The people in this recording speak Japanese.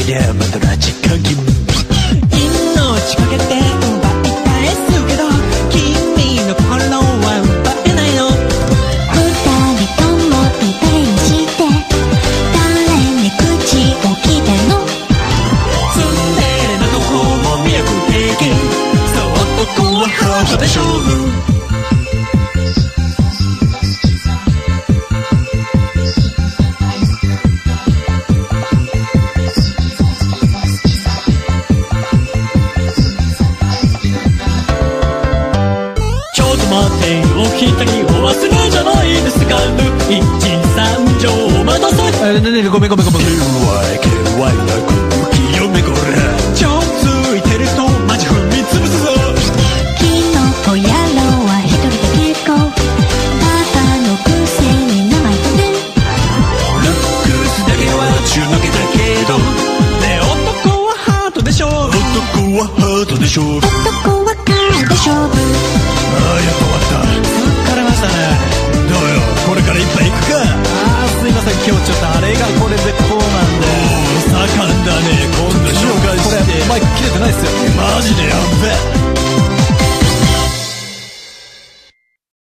りゃまだラジカギ命かけて奪い返すけど君の心は奪えないの。 二人ともリベンジで誰に口を聞いてんの。 ツンデレなとこも魅力的。そう男はハートで勝負。お一人お忘れじゃないですか。一三条お待たせ。ごめん。KY な空気読めこら。超ついてるとマジ踏みつぶすぞ。 キノコ野郎は一人で結構バカのくせに名前とね。 ルックスだけは中抜けたけどね。男はハートで勝負。男はハートで勝負。 男はカーで勝負。 ああやっと終わった。疲れましたね。どうよこれから一杯行くか。ああすいません今日ちょっとあれがこれでこうなんで。おお盛んだね。今度紹介して。これマイク切れてないっすよ。マジでやっべ。